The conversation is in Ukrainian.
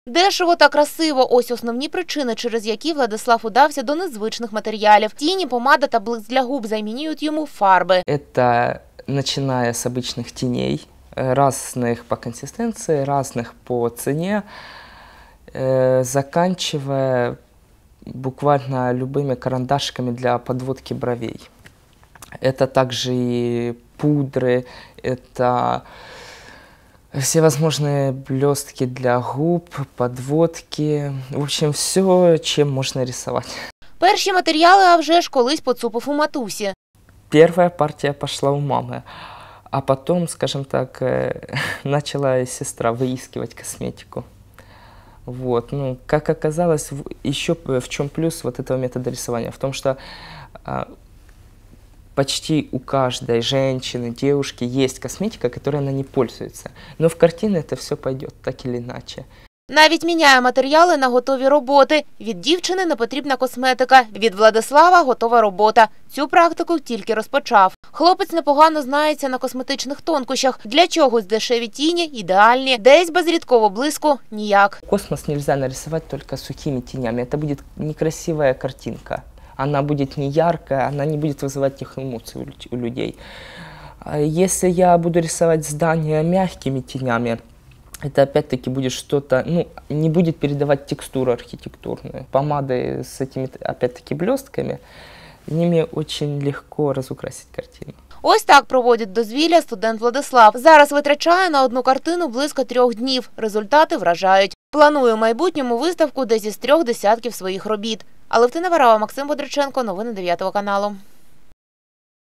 Дешево та красиво – ось основні причини, через які Владислав удався до незвичних матеріалів. Тіні, помада та блиск для губ замінюють йому фарби. Это начиная с обычных теней, разных по консистенции, разных по цене, заканчивая буквально любыми карандашиками для подводки бровей. Это также и пудры, это всевозможные блестки для губ, подводки. В общем, все, чем можно рисовать. Перші матеріали, а вже ж, колись поцупив у матусі. Первая партия пошла у мамы, а потом, скажем так, начала сестра выискивать косметику. Вот. Ну, как оказалось, еще в чем плюс вот этого метода рисования? В том, что почти у каждой женщины, девушки есть косметика, которой она не пользуется. Но в картине это все пойдет так или иначе. Навіть міняє матеріали на готові роботи. Від дівчини не потрібна косметика, від Владислава – готова робота. Цю практику тільки розпочав. Хлопець непогано знається на косметичних тонкощах. Для чогось дешеві тіні ідеальні, десь без рідкого блиску – ніяк. Космос нельзя нарисовать только сухими тенями. Это будет некрасивая картинка. Она будет не яркая, она не будет вызывать тех эмоций у людей. Если я буду рисовать здания мягкими тенями, это опять-таки будет что-то, ну, не будет передавать текстуру архитектурную. Помады с этими, опять-таки, блестками, ними очень легко разукрасить картину. Ось так проводить дозвілля студент Владислав. Зараз витрачає на одну картину близько 3 днів. Результати вражають. Планує в майбутньому виставку десь із 3 десятків своїх робіт. Алевтина Варава, Максим Бодриченко, новини 9 каналу.